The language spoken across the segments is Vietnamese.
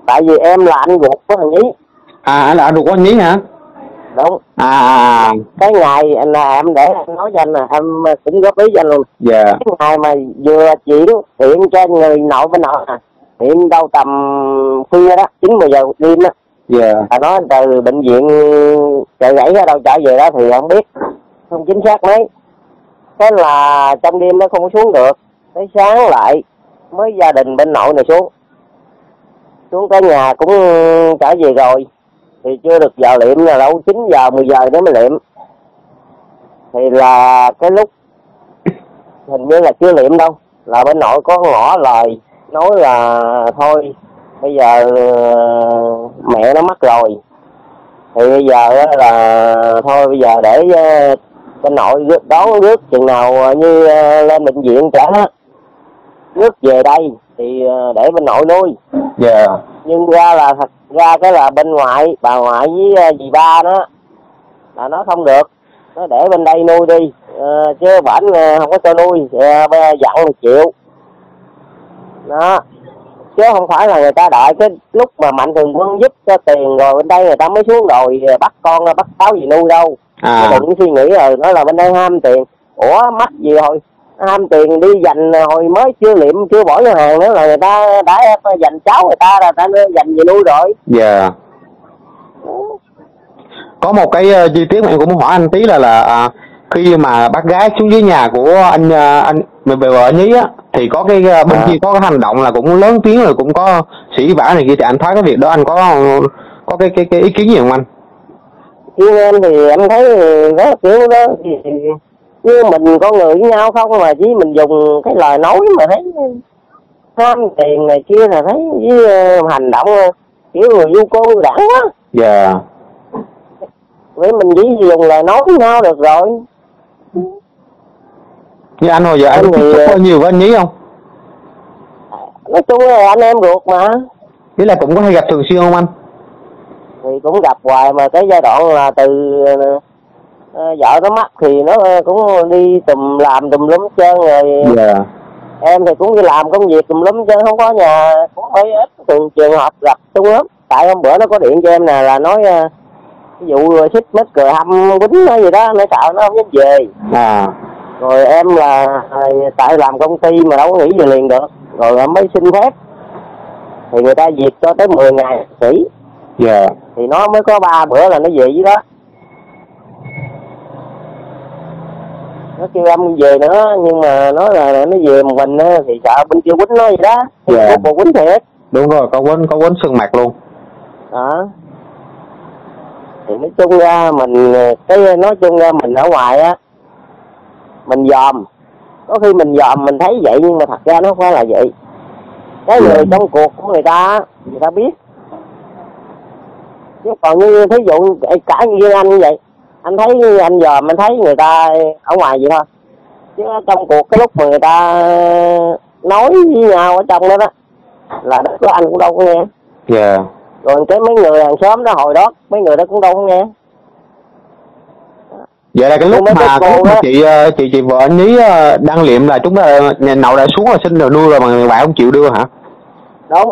Tại vì em là anh ruột của thằng Nhí. Anh là anh ruột của anh Nhí hả? Đúng. Cái ngày là em để anh nói cho anh là em cũng góp ý cho anh luôn. Dạ. Cái ngày mà vừa chuyển hiện cho người nội bên nội hiện đâu tầm khuya đó, 9-10 giờ đêm đó. Dạ. Nói từ bệnh viện chạy gãy ở đâu trở về đó thì không biết, không chính xác mấy. Thế là trong đêm nó không có xuống được, tới sáng lại mới gia đình bên nội này xuống tới nhà cũng trở về rồi thì chưa được giờ liệm là đâu 9 giờ 10 giờ nữa mới liệm. Thì là cái lúc hình như là chưa liệm đâu là bên nội có ngỏ lời nói là thôi bây giờ mẹ nó mất rồi thì bây giờ là thôi bây giờ để bên nội đón rước chừng nào như lên bệnh viện trả rước về đây thì để bên nội nuôi. Dạ. Nhưng ra là thật ra cái là bên ngoại, bà ngoại với dì ba đó là nó không được, nó để bên đây nuôi đi, chứ bản không có cho nuôi, dặn thì chịu đó, chứ không phải là người ta đợi cái lúc mà Mạnh Thường Quân giúp cho tiền rồi bên đây người ta mới xuống đồi bắt con bắt cháu gì nuôi đâu. Đừng suy nghĩ rồi nói là bên đây ham tiền. Ủa mắc gì rồi, ham tiền đi dành hồi mới chưa liệm chưa bỏ vô hàng nữa là người ta đã dành cháu người ta là ta dành gì nuôi rồi. Dạ. Có một cái chi tiết mà em cũng muốn hỏi anh tí là khi mà bác gái xuống dưới nhà của anh về vợ anh Nhí á thì có cái bên kia có cái hành động là cũng lớn tiếng rồi cũng có sĩ vả này kia, thì anh thấy cái việc đó anh có cái ý kiến gì không anh? Chứ em thì em thấy rất kiểu đó thì như mình con người với nhau không mà chỉ mình dùng cái lời nói mà thấy tham tiền này kia là thấy với hành động kiểu người du côn đảng quá. Dạ. Vậy mình chỉ dùng lời nói với nhau được rồi. Như anh hồi giờ anh có nhiều với anh Nhí không? Nói chung là anh em ruột mà. Thế là cũng có hay gặp thường xuyên không anh? Thì cũng gặp hoài mà cái giai đoạn là từ vợ nó mắc thì nó cũng đi làm tùm lum trơn rồi. Dạ. Em thì cũng đi làm công việc tùm lum trơn, không có nhà, cũng phải ít trường hợp gặp chung lắm. Tại hôm bữa nó có điện cho em nè là nói ví dụ xích mít cười hâm quýnh nó gì đó, nó sợ nó không dám về. Rồi em là tại làm công ty mà đâu có nghỉ về liền được, rồi em mới xin phép thì người ta duyệt cho tới 10 ngày nghỉ. Dạ. Thì nó mới có 3 bữa là nó về với đó. Nó kêu em về nữa nhưng mà nói là nó về một mình thì sợ bên kia quýnh nó gì đó. Dạ. Có quýnh thiệt. Đúng rồi, có quýnh sưng mặt luôn. Đó. Thì nói chung ra mình mình ở ngoài á mình dòm, có khi mình dòm mình thấy vậy nhưng mà thật ra nó không phải là vậy. Cái người trong cuộc của người ta biết. Chứ còn như thí dụ cả như anh như vậy, anh thấy anh dòm anh thấy người ta ở ngoài vậy thôi, chứ trong cuộc cái lúc mà người ta nói với nhau ở trong đó đó là đất của anh cũng đâu có nghe. Dạ. Rồi cái mấy người hàng xóm đó hồi đó mấy người đó cũng đâu có nghe. Vậy là cái lúc mà chị vợ anh Nhí đăng liệm là chúng ta nậu đã xuống là xin rồi nuôi rồi mà bạn không chịu đưa hả? Đúng.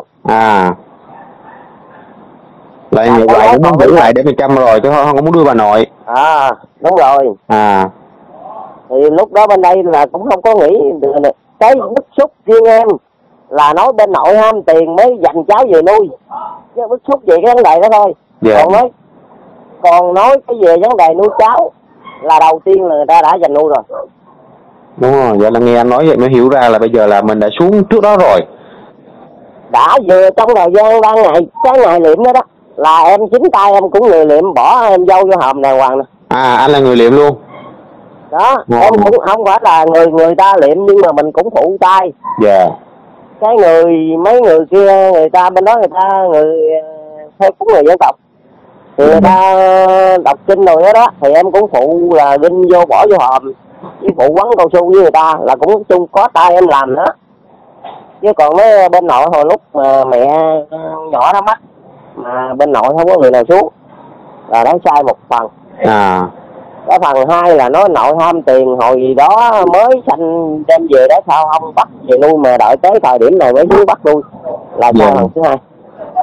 Lại như vậy cũng muốn giữ lại để mình chăm rồi chứ không có muốn đưa bà nội. Đúng rồi. Thì lúc đó bên đây là cũng không có nghĩ được. Cái bức xúc riêng em là nói bên nội ham tiền mới dành cháu về nuôi, chứ bức xúc về cái vấn đề đó thôi. Yeah. Còn nói cái về vấn đề nuôi cháu là đầu tiên là người ta đã dành nuôi rồi. Đúng rồi, vậy là nghe anh nói vậy mới hiểu ra là bây giờ là mình đã xuống trước đó rồi. Đã vừa trong thời gian cái ngày liệm đó là em chính tay em cũng người liệm, bỏ em dâu vô hòm đàng hoàng nè. Anh là người liệm luôn. Đó, em cũng không phải là người ta liệm nhưng mà mình cũng phụ tay. Dạ. Cái mấy người kia người ta bên đó người theo cũng người dân tộc thì người ta đọc kinh rồi đó thì em cũng phụ là đinh vô bỏ vô hòm với phụ quấn cao su với người ta là cũng chung có tay em làm đó. Chứ còn mấy bên nội hồi lúc mà mẹ nhỏ nó mắc mà bên nội không có người nào xuống là đã sai một phần. Cái phần hai là nói nội ham tiền hồi gì đó mới sanh đem về đó sao không bắt về nuôi mà đợi tới thời điểm này mới xuống bắt nuôi là sai phần thứ hai.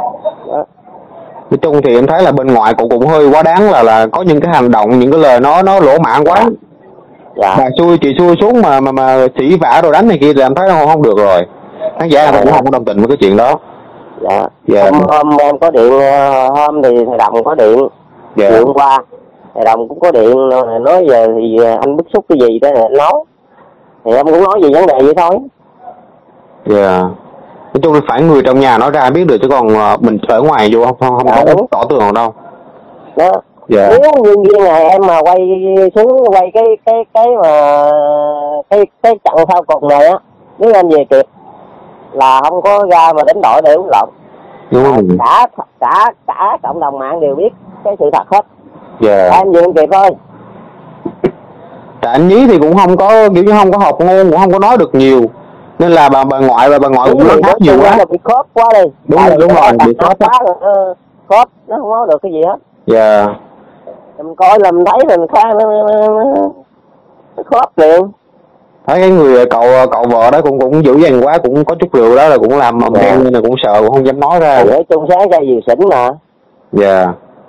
Đó. Nói chung thì em thấy là bên ngoài cũng hơi quá đáng, là có những cái hành động, những cái lời nó lỗ mãn quá. Dạ. Bà chị xui xuống mà chỉ vả rồi đánh này kia thì em thấy không được rồi. Khán giả cũng không có đồng tình với cái chuyện đó. Dạ. Dạ. Hôm em có điện, hôm thì thầy Đồng có điện. Dạ. Chiều hôm qua thầy Đồng cũng có điện nói về thì anh bức xúc cái gì đó anh nói. Thì em cũng nói về vấn đề vậy thôi. Dạ. Nói chung là phải người trong nhà nói ra biết được, chứ còn mình ở ngoài vô không Dạ, có đúng. tỏ tường đâu. Đó. Dạ. Nếu nhân viên này em mà quay xuống quay cái mà cái chặng sau cùng này á, nếu anh về kịp là không có ra mà đánh đổi để uống lộn. Đúng rồi. Cả cộng đồng mạng đều biết cái sự thật hết. Dạ. Em về không kịp thôi. Tại anh Nhí thì cũng không có kiểu như không có học ngôn, cũng không có nói được nhiều, nên là bà ngoại cũng nói nhiều quá. Là bị khớp quá đi. Đúng rồi, bị khớp quá rồi, khớp nó không nói được cái gì hết. Dạ. Mình coi là mình thấy mình khang nó khớp liền. Thấy cái người cậu vợ đó cũng dữ dằn quá, cũng có chút rượu đó là cũng làm mầm đen nên là cũng sợ, cũng không dám nói ra. Ở chung sáng ra gì xỉn mà. Dạ.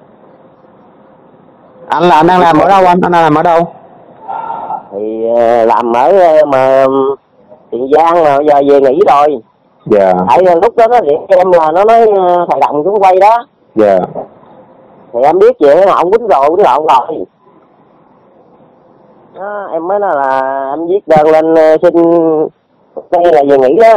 Anh đang làm ở đâu anh? Anh đang làm ở đâu? Thì làm ở mà Tiền Giang mà giờ về nghỉ rồi. Dạ. Tại lúc đó nó điện em là nó nói thầy Đồng xuống quay đó. Dạ. Thì em biết vậy mà ông quýnh lộn rồi. Đó, em mới nói là em viết đơn lên xin đây là về nghỉ đó.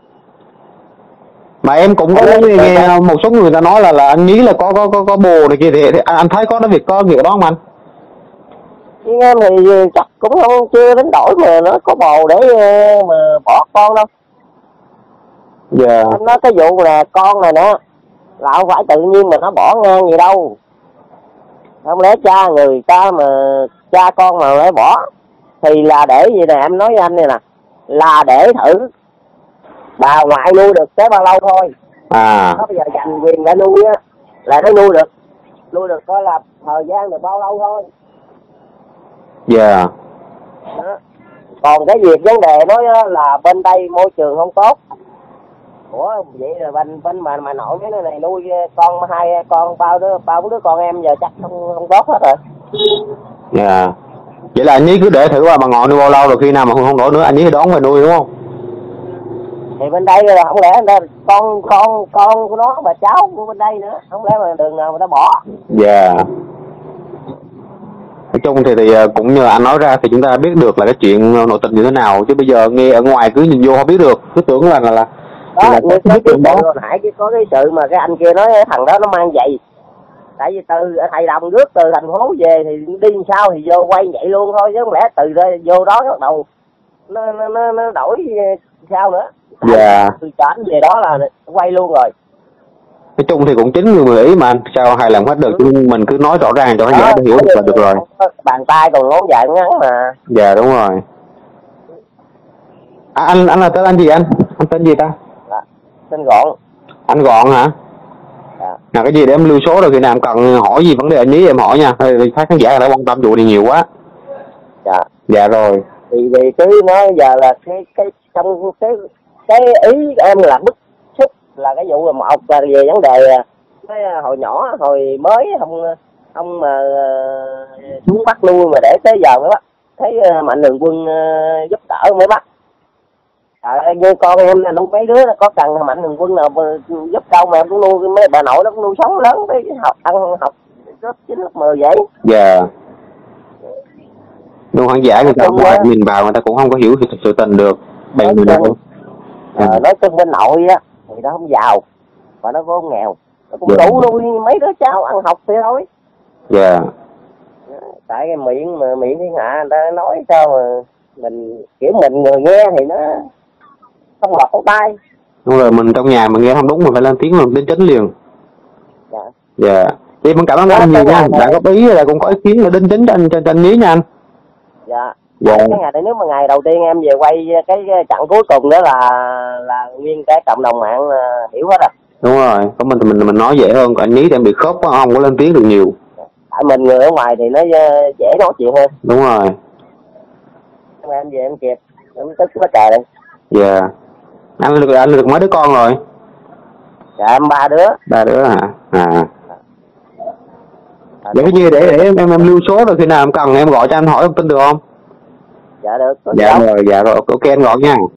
Mà em cũng có nghe một số người ta nói là anh Nhí là có bồ này kia, thì anh thấy có việc đó không anh? Nhưng em thì chắc cũng không chưa đến đổi mà nó có bồ để mà bỏ con đâu. Dạ. Em nói cái vụ là con này nè là không phải tự nhiên mà nó bỏ ngang gì đâu. Không lẽ người ta mà cha con mà lại bỏ thì là để gì nè, em nói với anh này nè, là để thử bà ngoại nuôi được tới bao lâu thôi. Nó bây giờ dành quyền để nuôi á là nó nuôi được coi là thời gian được bao lâu thôi. Dạ. Đó. Còn cái việc vấn đề nói là bên đây môi trường không tốt. Ủa vậy là bên mà nội cái này nuôi con ba bốn đứa con em giờ chắc không tốt hết rồi. Dạ. Vậy là anh Nhí cứ để thử bà ngoại nuôi bao lâu, rồi khi nào mà không nổi nữa anh Nhí đón về nuôi đúng không? Thì bên đây là không lẽ con của nó mà cháu của bên đây nữa, không lẽ mà đường nào người ta bỏ. Dạ. Nói chung thì cũng nhờ anh nói ra thì chúng ta biết được là cái chuyện nội tình như thế nào, chứ bây giờ nghe ở ngoài cứ nhìn vô không biết được, cứ tưởng là đó, như cái hồi nãy có cái sự mà cái anh kia nói thằng đó nó mang giày. Tại vì từ thầy Đồng rước từ thành phố về thì đi sao thì vô quay vậy luôn thôi, chứ không lẽ từ đây vô đó bắt đầu nó đổi sao nữa. Dạ. Từ trển về đó là quay luôn rồi. Nói chung thì cũng chính người ý mà sao hài lòng hết được, chứ mình cứ nói rõ ràng cho khán giả hiểu được là được rồi. Bàn tay còn ngón dài ngắn mà. Dạ đúng rồi. Anh là tên anh gì anh? Anh tên gì ta? Dạ, tên Gọn. Anh Gọn hả? Dạ. Nào cái gì để em lưu số rồi khi nào em cần hỏi gì vấn đề anh Nhí em hỏi nha. Phát khán giả đã quan tâm vụ này nhiều quá. Dạ. Dạ rồi. Thì cứ nói giờ là trong cái ý em là bức xúc là cái vụ là một là về vấn đề cái hồi nhỏ hồi mới không mà xuống bắt nuôi mà để tới giờ mới bắt, thấy Mạnh Thường Quân giúp đỡ mới bắt. Như con em là nuôi mấy đứa có cần Mạnh Thường Quân nào giúp đâu mà em cũng nuôi, mấy bà nội nó cũng nuôi sống lớn tới ăn học lớp 9 lớp 10 vậy. Dạ. Nhưng khán giả người ta nhìn vào người ta cũng không có hiểu sự tình được. Nói chung bên nội á thì nó không giàu và nó cũng nghèo, nó cũng đủ nuôi mấy đứa cháu ăn học thì thôi. Dạ. Tại cái miệng thiên hạ người ta nói sao mà mình kiểu mình người nghe thì nó không lọt không tai. Đúng rồi, mình trong nhà mình nghe không đúng mình phải lên tiếng mình đến chính liền. Dạ. Dạ. Thì mình cảm ơn anh nhiều nha, đã góp ý là cũng có ý kiến là đính chính cho anh Nhí nha anh. Dạ. Dạ. Cái ngày này nếu mà ngày đầu tiên em về quay cái chặng cuối cùng đó là nguyên cái cộng đồng mạng hiểu hết rồi. Đúng rồi, có mình nói dễ hơn, anh Nhí thì em bị khớp quá không có lên tiếng được nhiều. Tại mình người ở ngoài thì nó dễ nói chuyện hơn. Đúng rồi. Nhưng mà em về em kịp, em tức quá trời đây. Dạ. Anh được mấy đứa con rồi? Dạ em 3 đứa. 3 đứa hả? Vậy cái gì để em lưu số rồi khi nào em cần em gọi cho anh hỏi thông tin được không? Dạ được. Dạ rồi, ok anh gọi nha.